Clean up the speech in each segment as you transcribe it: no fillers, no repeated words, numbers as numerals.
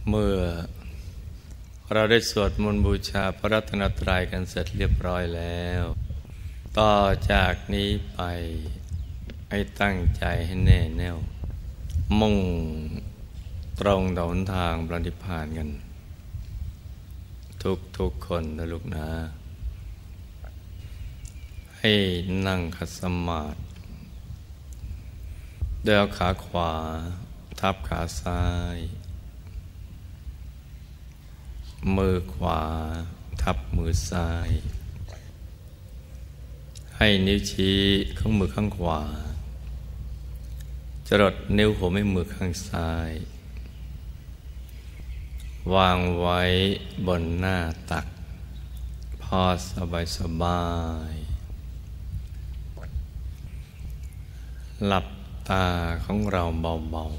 เมื่อเราได้สวดมนต์บูชาพระรัตนตรัยกันเสร็จเรียบร้อยแล้วต่อจากนี้ไปให้ตั้งใจให้แน่แน่วมุ่งตรงต่อหนทางพระนิพพานกันทุกคนนะลูกนะให้นั่งขัดสมาธิโดยเอาขาขวาทับขาซ้ายมือขวาทับมือซ้ายให้นิ้วชี้ของมือข้างขวาจรดนิ้วหัวแม่มือข้างซ้ายวางไว้บนหน้าตักพอสบายหลับตาของเราเบา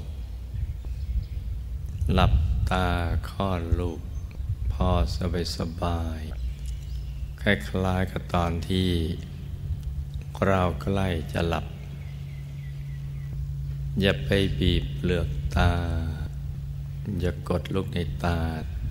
ๆหลับตาคลอดลูกพอสบายคล้ายๆกับตอนที่เราใกล้จะหลับอย่าไปบีบเปลือกตาอย่ากดลูกในตา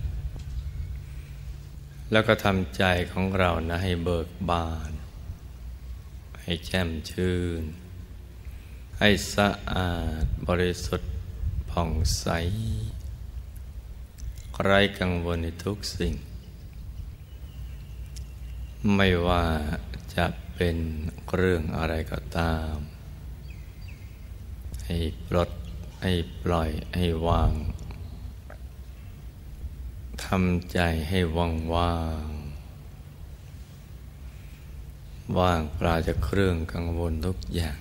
แล้วก็ทำใจของเรานะให้เบิกบานให้แจ่มชื่นให้สะอาดบริสุทธิ์ผ่องใสไร้กังวลในทุกสิ่งไม่ว่าจะเป็นเรื่องอะไรก็ตามให้ปลดให้ปล่อยให้วางทำใจให้ว่างปราศจากเครื่องกังวลทุกอย่าง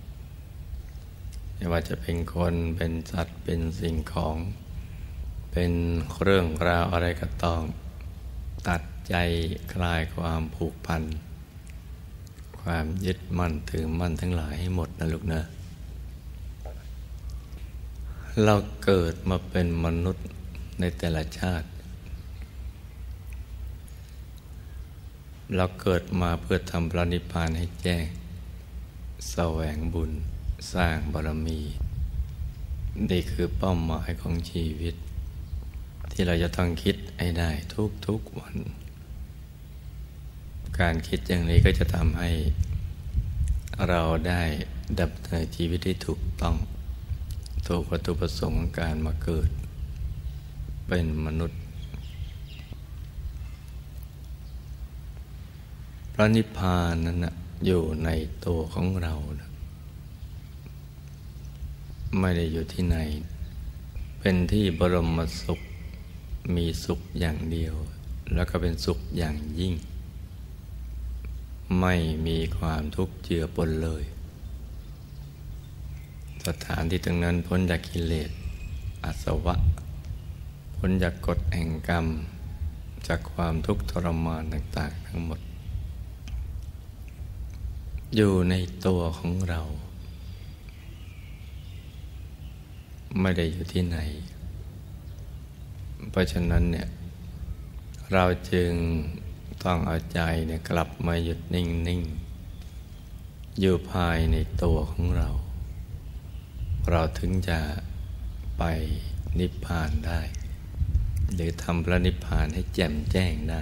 ไม่ว่าจะเป็นคนเป็นสัตว์เป็นสิ่งของเป็นเรื่องราวอะไรก็ต้องตัดใจคลายความผูกพันความยึดมั่นถือมั่นทั้งหลายให้หมดนะลูกนะเราเกิดมาเป็นมนุษย์ในแต่ละชาติเราเกิดมาเพื่อทำพระนิพพานให้แจ้งแสวงบุญสร้างบารมีนี่คือเป้าหมายของชีวิตที่เราจะต้องคิดให้ได้ทุกวันการคิดอย่างนี้ก็จะทำให้เราได้ดำเนินชีวิตที่ถูกต้องถูกวัตถุประสงค์ของการมาเกิดเป็นมนุษย์พระนิพพานนั้นนะอยู่ในตัวของเรานะไม่ได้อยู่ที่ไหนเป็นที่บรมสุขมีสุขอย่างเดียวแล้วก็เป็นสุขอย่างยิ่งไม่มีความทุกข์เจือปนเลยสถานที่ตรงนั้นพ้นจากกิเลสอาสวะพ้นจากกฎแห่งกรรมจากความทุกข์ทรมานต่างๆทั้งหมดอยู่ในตัวของเราไม่ได้อยู่ที่ไหนเพราะฉะนั้นเนี่ยเราจึงต้องเอาใจเนี่ยกลับมาหยุดนิ่งๆอยู่ภายในตัวของเราเราถึงจะไปนิพพานได้หรือทำพระนิพพานให้แจ่มแจ้งได้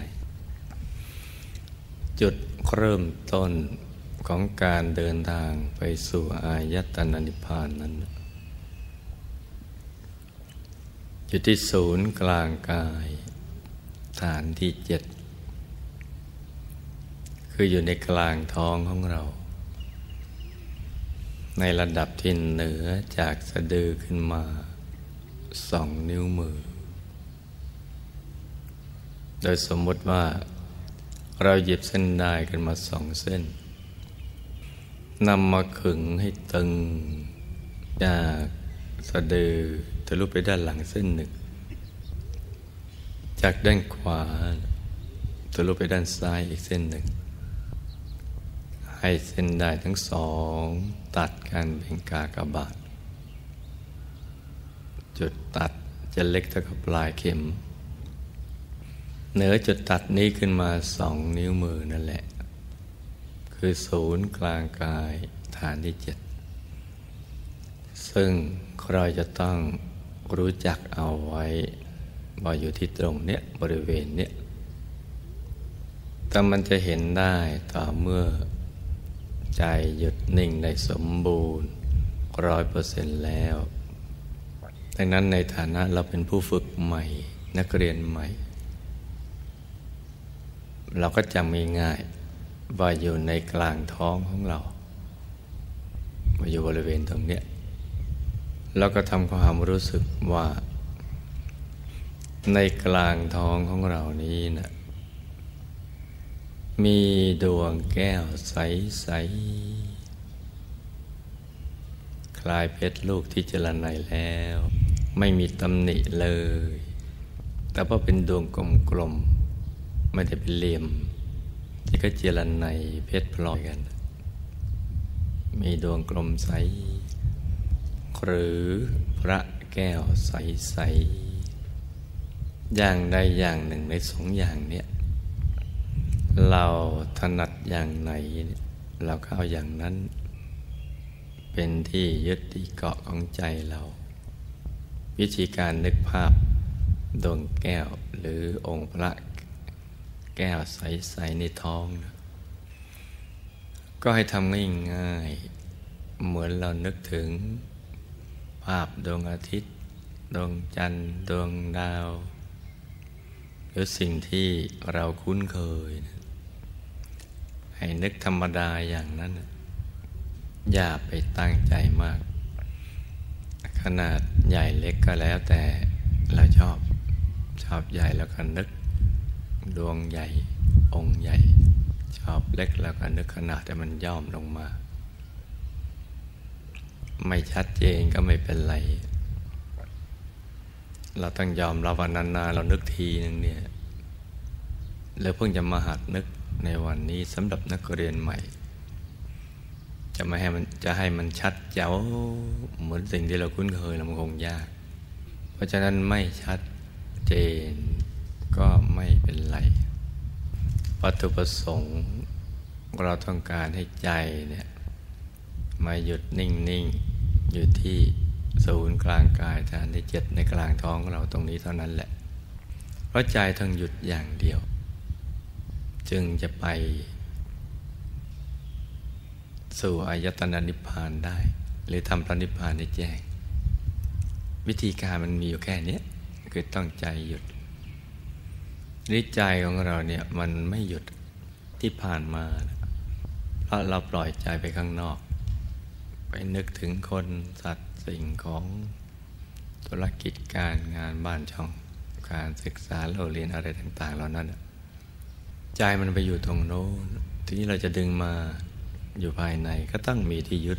จุดเริ่มต้นของการเดินทางไปสู่อายตนะนิพพานนั้นอยู่ที่ศูนย์กลางกายฐานที่7คืออยู่ในกลางท้องของเราในระดับที่เหนือจากสะดือขึ้นมา2 นิ้วมือโดยสมมติว่าเราหยิบเส้นด้ายกันมา2 เส้นนำมาขึงให้ตึงจากสะดือทะลุไปด้านหลังเส้นหนึ่งจากด้านขวาทะลุไปด้านซ้ายอีกเส้นหนึ่งให้เส้นด้ายทั้ง2ตัดกันเป็นกากบาทจุดตัดจะเล็กเท่ากับปลายเข็มเหนือจุดตัดนี้ขึ้นมา2 นิ้วมือนั่นแหละคือศูนย์กลางกายฐานที่7ซึ่งเราจะต้องรู้จักเอาไว้ว่าอยู่ที่ตรงเนี้ยบริเวณเนี้ยแต่มันจะเห็นได้ต่อเมื่อใจหยุดนิ่งได้สมบูรณ์100%แล้วดังนั้นในฐานะเราเป็นผู้ฝึกใหม่นักเรียนใหม่เราก็จำง่ายๆว่าอยู่ในกลางท้องของเราว่าอยู่บริเวณตรงเนี้ยเราก็ทำความรู้สึกว่าในกลางท้องของเรานี้นะมีดวงแก้วใสๆคล้ายเพชรลูกที่เจรไนแล้วไม่มีตำหนิเลยแต่ว่าเป็นดวงกลมๆไม่ได้เป็นเหลี่ยมที่ก็เจรไนเพชรพลอยกันมีดวงกลมใสหรือพระแก้วใสๆอย่างใดอย่างหนึ่งในสองอย่างเนี้ยเราถนัดอย่างไหนเราก็เอาอย่างนั้นเป็นที่ยึดที่เกาะของใจเราวิธีการนึกภาพดวงแก้วหรือองค์พระแก้วใสๆในท้องนะก็ให้ทำง่ายๆเหมือนเรานึกถึงภาพดวงอาทิตย์ดวงจันทร์ดวงดาวหรือสิ่งที่เราคุ้นเคยนะให้นึกธรรมดาอย่างนั้นอย่าไปตั้งใจมากขนาดใหญ่เล็กก็แล้วแต่เราชอบใหญ่แล้วก็นึกดวงใหญ่องค์ใหญ่ชอบเล็กแล้วก็นึกขนาดที่มันย่อมลงมาไม่ชัดเจนก็ไม่เป็นไรเราต้องยอมรับว่านานๆเรานึกทีนึงเนี่ยแล้วเพิ่งจะมาหัดนึกในวันนี้สำหรับนักเรียนใหม่จะให้มันชัดเจ๋วเหมือนสิ่งที่เราคุ้นเคยมันคงยากเพราะฉะนั้นไม่ชัดเจนก็ไม่เป็นไรวัตถุประสงค์เราต้องการให้ใจเนี่ยมาหยุดนิ่งๆอยู่ที่ศูนย์กลางกายฐานที่7ในกลางท้องของเราตรงนี้เท่านั้นแหละเพราะใจต้องหยุดอย่างเดียวจึงจะไปสู่อายตนะนิพพานได้หรือทำพระนิพพานให้แจ้งวิธีการมันมีอยู่แค่นี้คือต้องใจหยุดนิจใจของเราเนี่ยมันไม่หยุดที่ผ่านมาเพราะเราปล่อยใจไปข้างนอกไปนึกถึงคนสัตว์สิ่งของธุรกิจการงานบ้านช่องการศึกษาเราเรียนอะไรต่างๆเหล่านั้นใจมันไปอยู่ตรงโน้นทีนี้เราจะดึงมาอยู่ภายในก็ต้องมีที่ยึด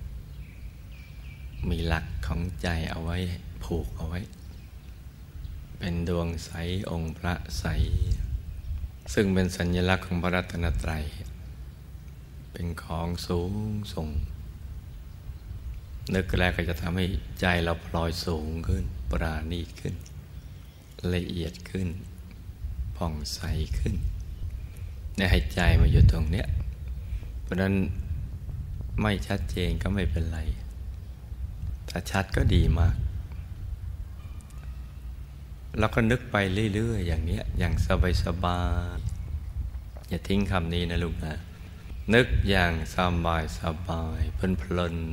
มีหลักของใจเอาไว้ผูกเอาไว้เป็นดวงใสองค์พระใสซึ่งเป็นสัญลักษณ์ของพระรัตนตรัยเป็นของสูงส่งนึกแรกก็จะทำให้ใจเราพลอยสูงขึ้นปราณีตขึ้นละเอียดขึ้นผ่องใสขึ้นเนี่ยให้ใจมาอยู่ตรงเนี้ยเพราะนั้นไม่ชัดเจนก็ไม่เป็นไรถ้าชัดก็ดีมากเราก็นึกไปเรื่อยๆอย่างนี้อย่างสบายๆอย่าทิ้งคำนี้นะลูกนะนึกอย่างสบายเพลิน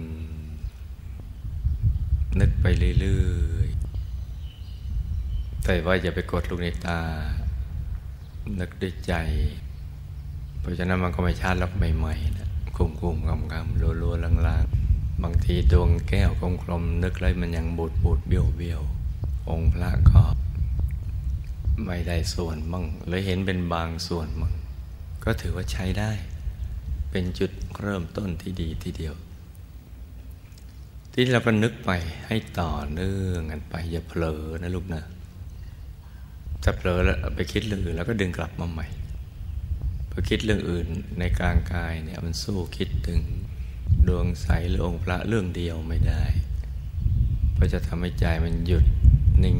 ๆนึกไปเรื่อยๆแต่ว่าอย่าไปกดลูกในตานึกด้วยใจเพราะฉะนั้นมันก็ไม่ชัดหรอกใหม่ๆนะคุมๆกำๆรัวๆลางๆบางทีดวงแก้วกลมๆนึกเลยมันยังบูดเบี้ยวองค์พระก็ไม่ได้ส่วนมั่งหรือเห็นเป็นบางส่วนมั่งก็ถือว่าใช้ได้เป็นจุดเริ่มต้นที่ดีทีเดียวที่เราก็นึกไปให้ต่อเนื่องกันไปอย่าเผลอนะลูกนะถ้าเผลอแล้วไปคิดเรื่องอื่นแล้วก็ดึงกลับมาใหม่พอคิดเรื่องอื่นในกลางกายเนี่ยมันสู้คิดถึงดวงใสหรือองค์พระเรื่องเดียวไม่ได้เพราะจะทำให้ใจมันหยุดนิ่ง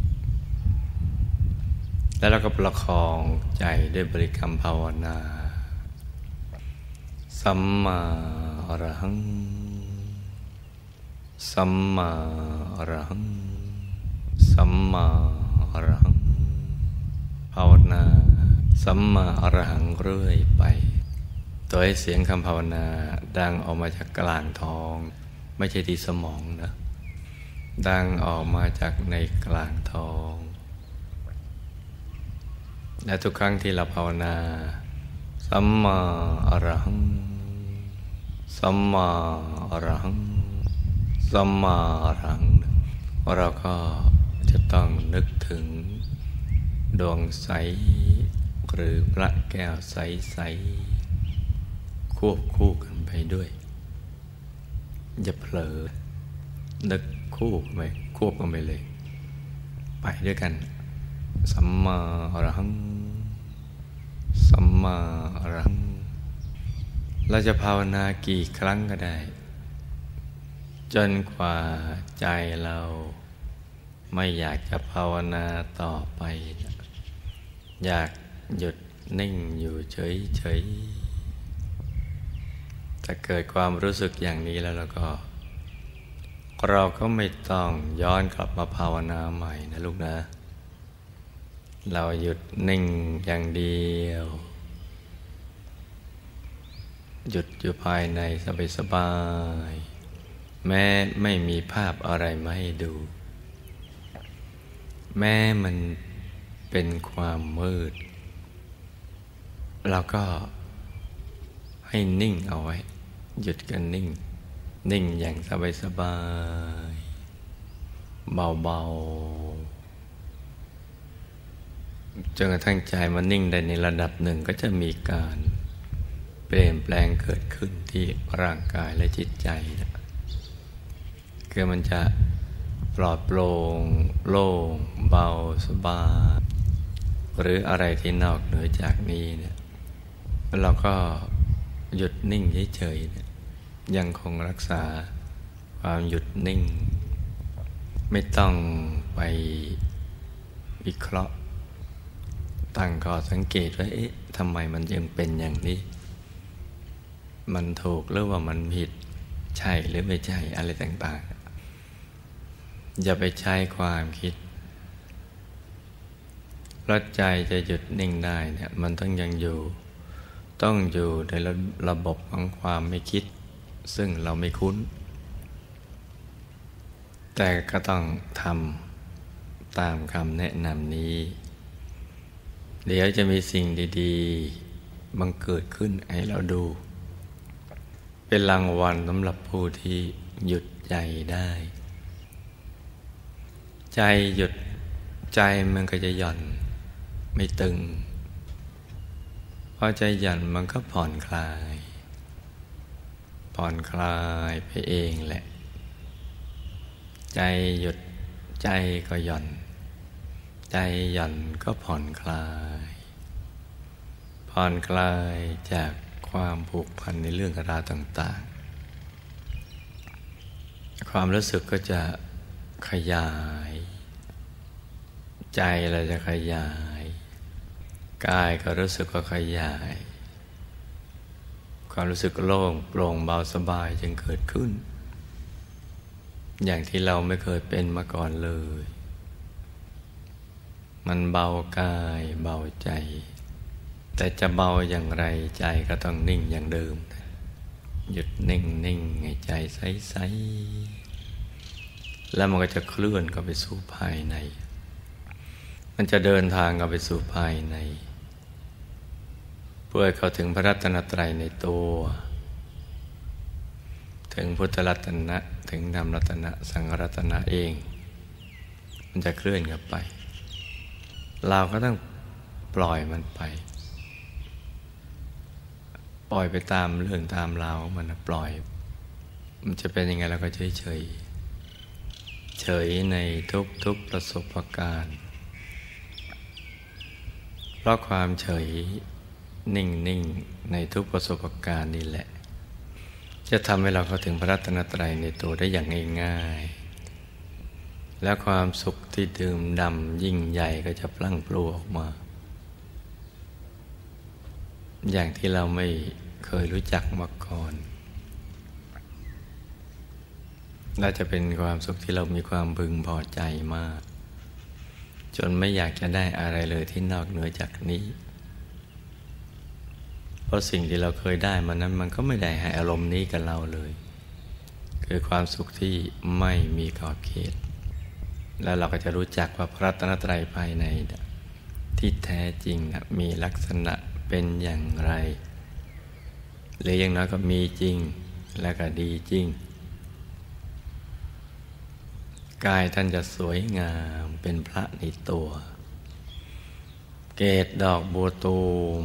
แล้วเราก็ประคองใจด้วยบริกรรมภาวนาสัมมาอรหังสัมมาอรหังสัมมาอระหังภาวนาสัมมาอรหังเรื่อยไปโดยเสียงคำภาวนาดังออกมาจากกลางท้องไม่ใช่ที่สมองนะดังออกมาจากในกลางท้องและทุกครั้งที่เราภาวนาสัมมาอรหังสัมมาอรหังสัมมาอรหังเราก็จะต้องนึกถึงดวงใสหรือพระแก้วใสๆควบคู่กันไปด้วยอย่าเผลอนึกคู่ไปควบกันไปเลยไปด้วยกันสัมมาอรหังสัมมาอรหังเราจะภาวนากี่ครั้งก็ได้จนกว่าใจเราไม่อยากจะภาวนาต่อไปอยากหยุดนิ่งอยู่เฉยๆถ้าเกิดความรู้สึกอย่างนี้แล้วเราก็ไม่ต้องย้อนกลับมาภาวนาใหม่นะลูกนะเราหยุดนิ่งอย่างเดียวหยุดอยู่ภายในสบายๆแม้ไม่มีภาพอะไรมาให้ดูแม้มันเป็นความมืดเราก็ให้นิ่งเอาไว้หยุดกันนิ่งอย่างสบายๆเบาๆจนกระทั่งใจมันนิ่งได้ในระดับหนึ่งก็จะมีการเปลี่ยนแปลงเกิดขึ้นที่ร่างกายและจิตใจคือมันจะปลอดโปร่งโล่งเบาสบายหรืออะไรที่นอกเหนือจากนี้เนี่ยเราก็หยุดนิ่งเฉยๆยังคงรักษาความหยุดนิ่งไม่ต้องไปวิเคราะห์ตั้งข้อสังเกตว่าทำไมมันยังเป็นอย่างนี้มันถูกหรือว่ามันผิดใช่หรือไม่ใช่อะไรต่างๆอย่าไปใช้ความคิดเพราะใจจะหยุดนิ่งได้เนี่ยมันต้องอยู่ในระบบของความไม่คิดซึ่งเราไม่คุ้นแต่ก็ต้องทำตามคำแนะนำนี้เดี๋ยวจะมีสิ่งดีๆบังเกิดขึ้นให้เราดูเป็นรางวัลสำหรับผู้ที่หยุดใจได้ใจหยุดใจมันก็จะหย่อนไม่ตึงพอใจหย่อนมันก็ผ่อนคลายไปเองแหละใจหยุดใจก็หย่อนใจหย่อนก็ผ่อนคลายจากความผูกพันในเรื่องราวต่างๆความรู้สึกก็จะขยายใจเราจะขยายกายก็รู้สึกว่าขยายความรู้สึกโล่งโปร่งเบาสบายจึงเกิดขึ้นอย่างที่เราไม่เคยเป็นมาก่อนเลยมันเบากายเบาใจแต่จะเบาอย่างไรใจก็ต้องนิ่งอย่างเดิมหยุดนิ่งให้ใจใสๆแล้วมันก็จะเคลื่อนเข้าไปสู่ภายในมันจะเดินทางเข้าไปสู่ภายในเพื่อเข้าถึงพระรัตนตรัยในตัวถึงพุทธรัตนะถึงธรรมรัตนะสังฆรัตนะเองมันจะเคลื่อนเข้าไปเราก็ต้องปล่อยมันไปตามเรื่องตามราวมันปล่อยมันจะเป็นยังไงเราก็เฉยในทุกประสบการณ์เพราะความเฉยนิ่งในทุกประสบการณ์นี่แหละจะทำให้เราเข้าถึงพระรัตนตรัยในตัวได้อย่างง่ายๆและความสุขที่ดื่มด่ำยิ่งใหญ่ก็จะพลั่งพลูออกมาอย่างที่เราไม่เคยรู้จักมาก่อนน่าจะเป็นความสุขที่เรามีความพึงพอใจมากจนไม่อยากจะได้อะไรเลยที่นอกเหนือจากนี้เพราะสิ่งที่เราเคยได้มานั้นมันก็ไม่ได้ให้อารมณ์นี้กับเราเลยคือความสุขที่ไม่มีขอบเขตแล้วเราก็จะรู้จักว่าพระรัตนตรัยภายในที่แท้จริงมีลักษณะเป็นอย่างไรหรืออย่างน้อยก็มีจริงและก็ดีจริงกายท่านจะสวยงามเป็นพระในตัวเกศดอกบัวตูม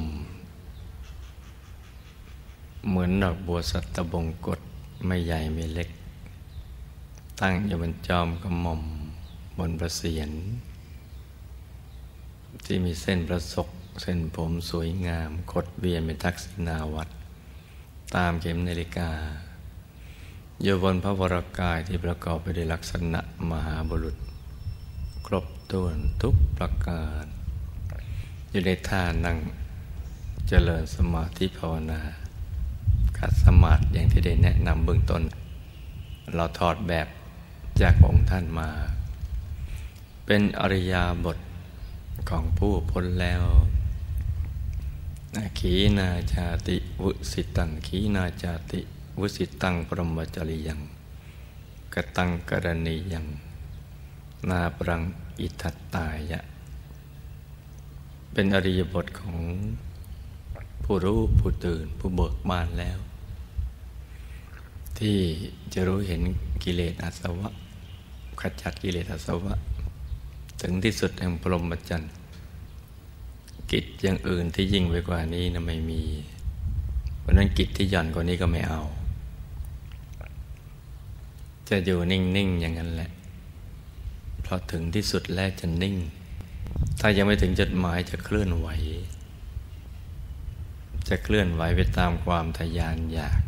เหมือนดอกบัวสัตบงกฎไม่ใหญ่ไม่เล็กตั้งอยู่บนจอมกระหม่อมบนประเสียรที่มีเส้นประศกเส้นผมสวยงามกดเวียนเป็นทักษิณาวัตรตามเข็มนาฬิกาอยู่บนพระวรกายที่ประกอบไปด้วยลักษณะมหาบุรุษครบถ้วนทุกประการอยู่ในท่านั่งเจริญสมาธิภาวนาขัดสมาธิอย่างที่ได้แนะนำเบื้องต้นเราถอดแบบจากองค์ท่านมาเป็นอริยบทของผู้พ้นแล้วขีนาจาติวุสิตังขีนาจาติวุสิตังปรมจริยังกตังกรณียังนาปรังอิทัตตายะเป็นอริยบทของผู้รู้ผู้ตื่นผู้เบิกบานแล้วที่จะรู้เห็นกิเลสอาสวะขจัดกิเลสอาสวะถึงที่สุดแห่งพรหมจรรย์กิจอย่างอื่นที่ยิ่งไปกว่านี้นะไม่มีเพราะนั้นกิจที่หย่อนกว่านี้ก็ไม่เอาจะอยู่นิ่งๆอย่างนั้นแหละเพราะถึงที่สุดแล้วจะนิ่งถ้ายังไม่ถึงจุดหมายจะเคลื่อนไหวจะเคลื่อนไหวไปตามความทยานอยาก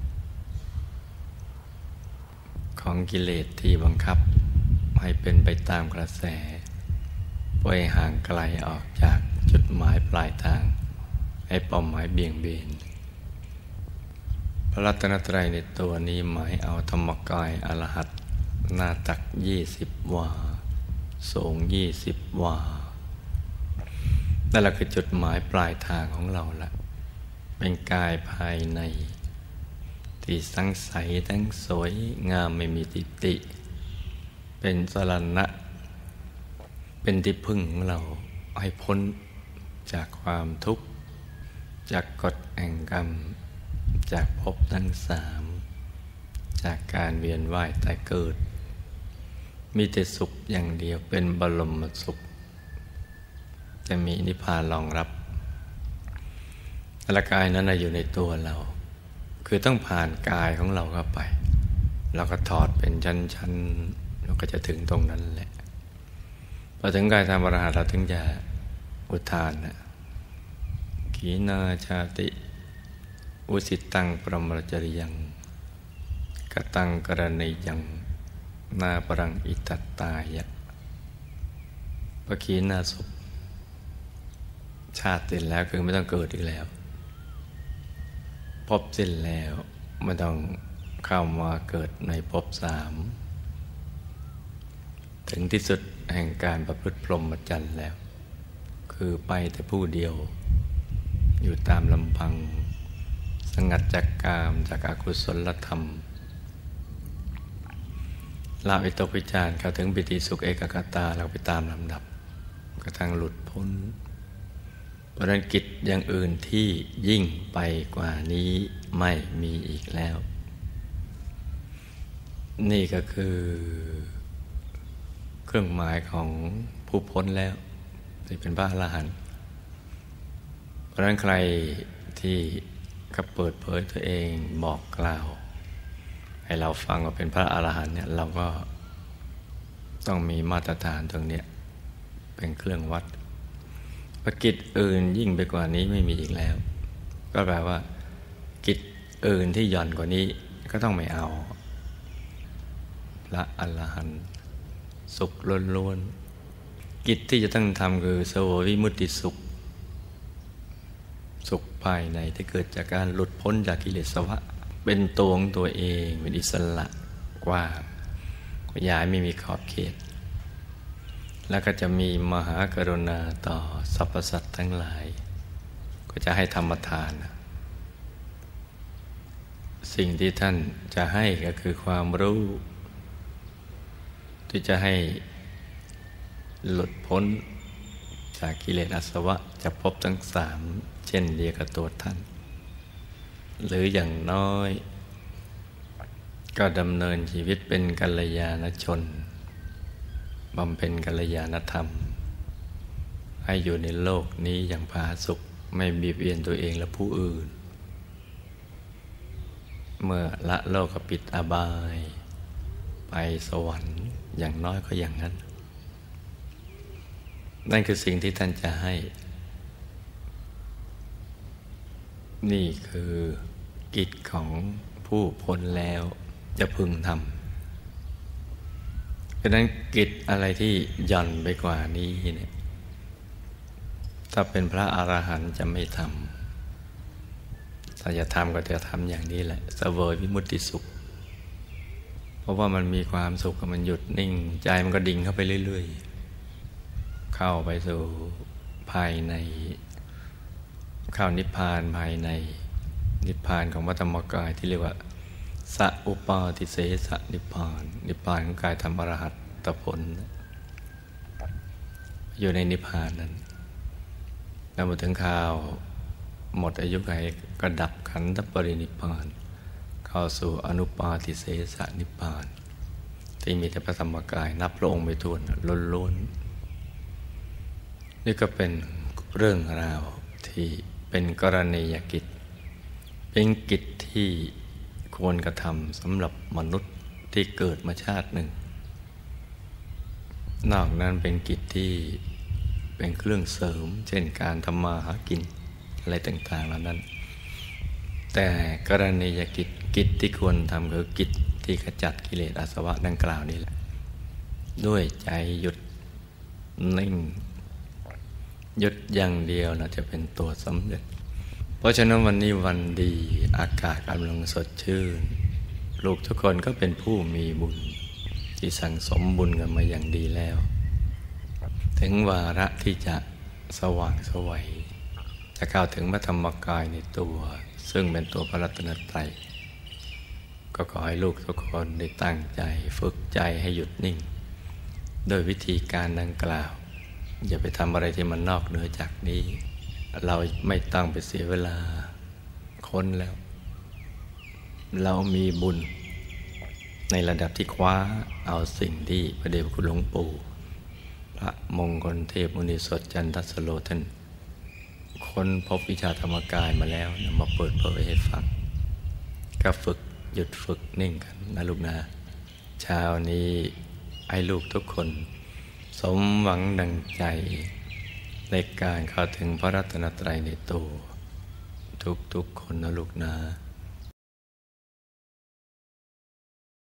ของกิเลสที่บังคับให้เป็นไปตามกระแสปล่อยห่างไกลออกจากจุดหมายปลายทางให้เป้าหมายเบี่ยงเบนพระรัตนตรัยในตัวนี้หมายเอาธรรมกายอรหัตหน้าตัก20 วาสูง20 วานั่นแหละคือจุดหมายปลายทางของเราละเป็นกายภายในที่ทั้งใสทั้งสวยงามไม่มีติติเป็นสรณะเป็นที่พึ่งของเราให้พ้นจากความทุกข์จากกฎแห่งกรรมจากภพทั้ง3จากการเวียนว่ายตายเกิดมีแต่สุขอย่างเดียวเป็นบรมสุขจะมีนิพพานรองรับร่างกายนั้นอยู่ในตัวเราคือต้องผ่านกายของเราเข้าไปเราก็ถอดเป็นชั้นๆเราก็จะถึงตรงนั้นแหละพอถึงกายธรรมอรหัตเราถึงจะอุทานขีนาชาติอุสิตังปรมจริยังกตังกรณียังนาปรังอิทัตตายะพระขีณาสพชาติสิ้นแล้วคือไม่ต้องเกิดอีกแล้วภพสิ้นแล้วไม่ต้องเข้ามาเกิดในภพ3ถึงที่สุดแห่งการประพฤติพรหมจรรย์แล้วคือไปแต่ผู้เดียวอยู่ตามลำพังสงัดจากกามจากอกุศลธรรมละวิตกวิจารเข้าถึงปิติสุขเอกคตาเราไปตามลำดับกระทั่งหลุดพ้นเพราะนั้นกิจอย่างอื่นที่ยิ่งไปกว่านี้ไม่มีอีกแล้วนี่ก็คือเครื่องหมายของผู้พ้นแล้วที่เป็นพระอรหันต์เพราะนั้นใครที่ก็เปิดเผยตัวเองบอกกล่าวให้เราฟังว่าเป็นพระอรหันต์เนี่ยเราก็ต้องมีมาตรฐานตรงเนี้ยเป็นเครื่องวัดกิจอื่นยิ่งไปกว่านี้ไม่มีอีกแล้วก็แปลว่ากิจอื่นที่หย่อนกว่านี้ก็ต้องไม่เอาพระอรหันต์สุขล้วนๆกิจที่จะต้องทำคือเสวยวิมุตติสุขสุขภายในที่เกิดจากการหลุดพ้นจากกิเลสวะเป็นตัวของตัวเองเป็นอิสระกว้างขยายไม่มีขอบเขตแล้วก็จะมีมหากรุณาต่อสรรพสัตว์ทั้งหลาย ก็จะให้ธรรมทาน สิ่งที่ท่านจะให้ก็คือความรู้ที่จะให้หลุดพ้นจากกิเลสอาสวะจากภพทั้งสามเช่นเดียวกับตัวท่าน หรืออย่างน้อยก็ดำเนินชีวิตเป็นกัลยาณชนบำเพ็ญกัลยาณธรรมให้อยู่ในโลกนี้อย่างผาสุกไม่เบียดเบียนตัวเองและผู้อื่น เมื่อละโลกปิดอบายไปสวรรค์อย่างน้อยก็อย่างนั้น นั่นคือสิ่งที่ท่านจะให้นี่คือกิจของผู้พ้นแล้วจะพึงทำดังนั้นกิจอะไรที่หย่อนไปกว่านี้เนี่ยถ้าเป็นพระอรหันต์จะไม่ทำถ้าจะทำก็จะทำอย่างนี้แหละเสวยวิมุตติสุขเพราะว่ามันมีความสุขมันหยุดนิ่งใจมันก็ดิ่งเข้าไปเรื่อยๆเข้าไปสู่ภายในเข้านิพพานภายในนิพพานของพระธรรมกายที่เรียกว่าสัอุปาทิเสสนิพพานนิพพานของกายธรรมอรหัตตผลอยู่ในนิพพานนั้นแล้วมาถึงข่าวหมดอายุขัยก็ดับขันธปรินิพพานเข้าสู่อนุปาทิเสสนิพพานที่มีแต่พระธรรมกายนับพระองค์ไม่ถ้วนล้วนๆนี่ก็เป็นเรื่องราวที่เป็นกรณียกิจเป็นกิจที่ควรกระทำสำหรับมนุษย์ที่เกิดมาชาติหนึ่งนอกนั้นเป็นกิจที่เป็นเครื่องเสริมเช่นการทำมาหากินอะไรต่างๆเหล่านั้นแต่กรณียกิจที่ควรทำคือกิจที่ขจัดกิเลสอาสวะดังกล่าวนี้แหละด้วยใจหยุดนิ่งหยุดอย่างเดียวนะจะเป็นตัวสำเร็จเพราะฉะนั้นวันนี้วันดีอากาศกำลังสดชื่นลูกทุกคนก็เป็นผู้มีบุญที่สั่งสมบุญกันมาอย่างดีแล้วถึงวาระที่จะสว่างไสวจะเข้าถึงพระธรรมกายในตัวซึ่งเป็นตัวพระรัตนตรัยก็ขอให้ลูกทุกคนได้ตั้งใจฝึกใจให้หยุดนิ่งโดยวิธีการดังกล่าวอย่าไปทำอะไรที่มันนอกเหนือจากนี้เราไม่ต้องไปเสียเวลาค้นแล้วเรามีบุญในระดับที่คว้าเอาสิ่งที่พระเดชพระคุณหลวงปู่พระมงคลเทพมุนีสดจันทสโลท่านค้นพบวิชาธรรมกายมาแล้วนำมาเปิดเผยให้ฟังก็ฝึกหยุดฝึกนิ่งกันนะลูกนะเช้านี้ให้ลูกทุกคนสมหวังดังใจในการเข้าถึงพระรัตนตรัยในตัวทุกๆคนนะลูกนะ